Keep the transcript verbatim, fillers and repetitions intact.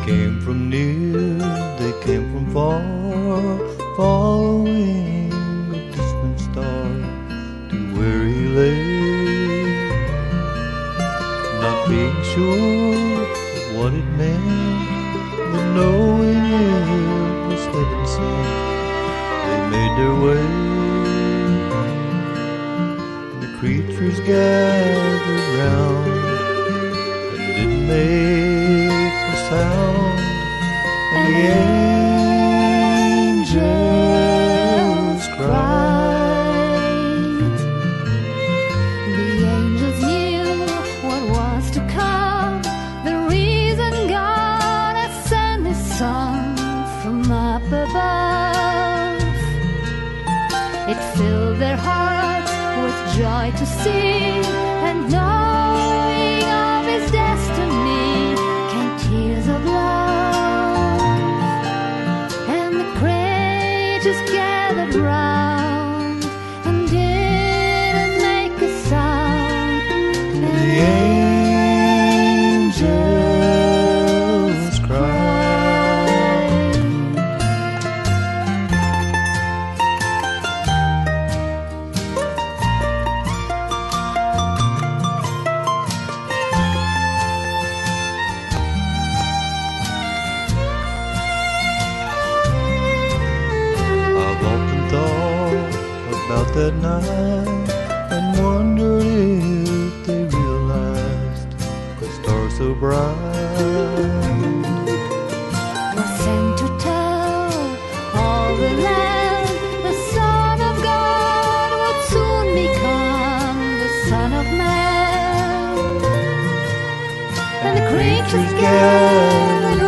came from near, they came from far, following a distant star to where he lay, not being sure of what it meant, but knowing it was heaven sent. They made their way, and the creatures gathered round and didn't make a sound, and the angels cried. The angels knew what was to come, the reason God had sent His Son from up above. It filled their hearts with joy to see, and knowing of His destiny came tears of love. And the creatures gathered round and didn't make a sound, and The angels cried. I've often thought about that night and wondered if they realized the star so bright was sent to tell all the land the Son of God would soon become the Son of Man. And the creatures gathered